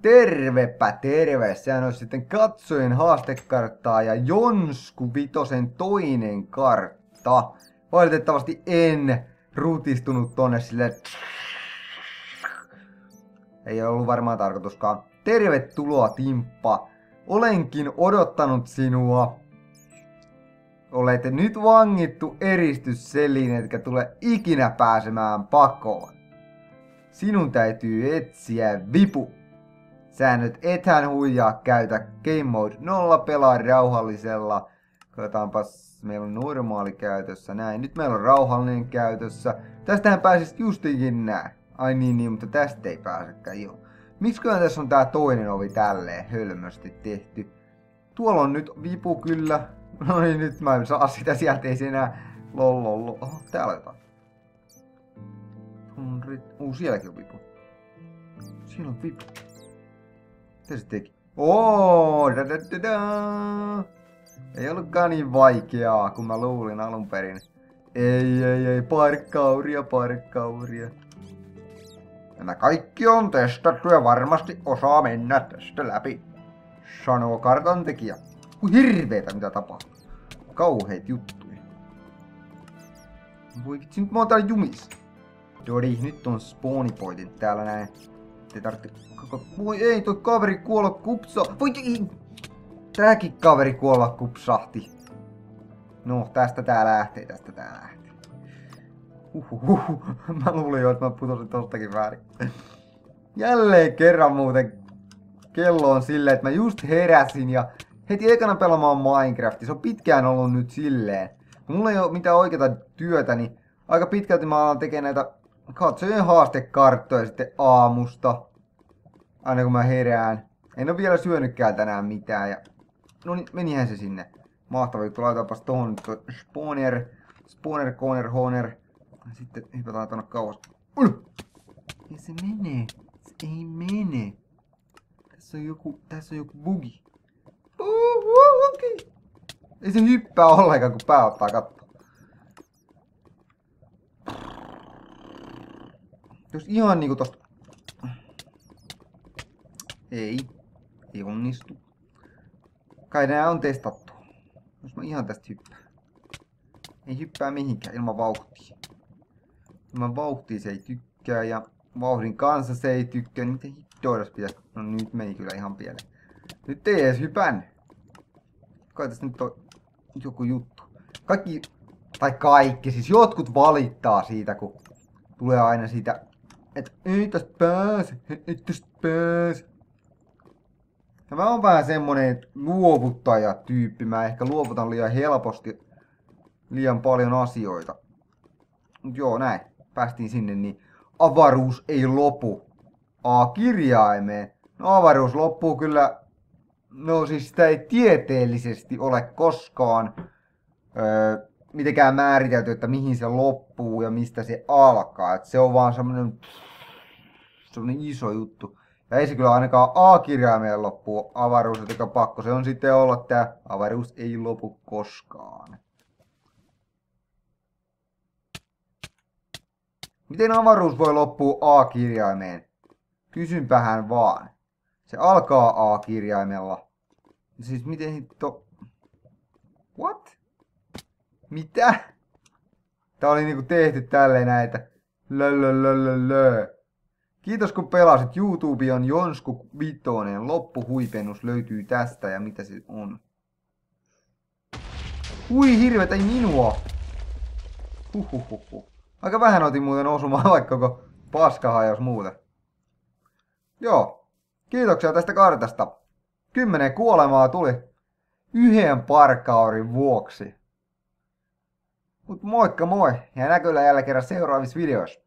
Tervepä terve! Sehän on sitten katsojen haastekarttaa ja Jonsku Vitosen toinen kartta. Valitettavasti en rutistunut tonne sille. Ei ollut varmaan tarkoituskaan. Tervetuloa Timppa! Olenkin odottanut sinua. Olette nyt vangittu eristysseliin, etkä tule ikinä pääsemään pakoon. Sinun täytyy etsiä vipu. Säännöt ethän huijaa, käytä Game Mode 0, pelaa rauhallisella. Katsotaanpas, meillä on normaali käytössä, näin. Nyt meillä on rauhallinen käytössä. Tästähän pääsis justiinkin nää. Ai niin, mutta tästä ei pääsekään, joo. Miksiköhän tässä on tää toinen ovi tälleen hölmösti tehty? Tuolla on nyt vipu kyllä. No niin, nyt mä en saa sitä sieltä, ei se enää. Lolololo. Oho, täällä on jotain. Sielläkin on vipu. Siellä on vipu. Mitä se teki? Ei ollutkaan niin vaikeaa, kun mä luulin alun perin. Ei, parkkauria. Nämä kaikki on testattu ja varmasti osaa mennä tästä läpi, sanoo kartan tekijä. Hirveetä mitä tapahtuu. Kauheit juttuja. Voi vitsi, nyt mä oon täällä jumis. Dodi, nyt on spawnipointin täällä näin. Te tarvitse. Voi ei, toi kaveri kuolla kupsa. Voi ei. Tääkin kaveri kuolla kupsahti. No, tästä tää lähtee. Mä luulin jo, että mä putosin tostakin väärin. Jälleen kerran muuten kello on silleen, että mä just heräsin ja heti ekana pelaamaan Minecraftia. Se on pitkään ollut nyt silleen. Kun mulla ei oo mitään oikeata työtä, niin aika pitkälti mä alan tekemään näitä katsojen haastekarttoja sitten aamusta. Aina kun mä herään. En oo vielä syönytkään tänään mitään ja. No niin, menihän se sinne. Mahtava juttu, laitetaanpas tohon nyt spawner, corner. Sitten hypätään tonne kauas. Ja se menee. Se ei mene. Tässä on joku bugi. Bugi. Ei se hyppää ollenkaan kun pää ottaa kattoa. Jos ihan niinku tosta. Ei onnistu. Kai nää on testattu. Jos mä ihan tästä hyppään. Ei hyppää mihinkään ilman vauhtia. Ilman vauhtia se ei tykkää ja vauhdin kanssa se ei tykkää. Miten hittoidas pitäis? No nyt meni kyllä ihan pieleen. Nyt ei edes hypännyt. Kai tässä nyt on joku juttu. Kaikki, siis jotkut valittaa siitä, kun tulee aina siitä, että ei tästä pääse. Ja mä oon vähän semmonen luovuttajatyyppi. Mä ehkä luovutan liian helposti liian paljon asioita. Mut joo, näin. Päästiin sinne, niin avaruus ei lopu. A-kirjaimeen. No avaruus loppuu kyllä. No siis sitä ei tieteellisesti ole koskaan mitenkään määritelty, että mihin se loppuu ja mistä se alkaa. Et se on vaan semmonen iso juttu. Ja ei se kyllä ainakaan A-kirjaimeen loppuu avaruus, joten pakko se on sitten olla, että avaruus ei lopu koskaan. Miten avaruus voi loppua A-kirjaimeen? Kysynpähän vaan. Se alkaa A-kirjaimella. Siis miten hitto. What? Mitä? Tää oli niinku tehty tälleen näitä. Lölölölölö. Kiitos kun pelasit. YouTube on Jonsku Vitonen. Loppuhuipennus löytyy tästä ja mitä se on. Hui hirvetä, ei minua. Aika vähän otin muuten osumaan, vaikka koko paska hajos muuten. Joo. Kiitoksia tästä kartasta. 10 kuolemaa tuli yhden parkkaurin vuoksi. Mut moikka moi ja näkyllä jälleen kerran seuraavissa videoissa.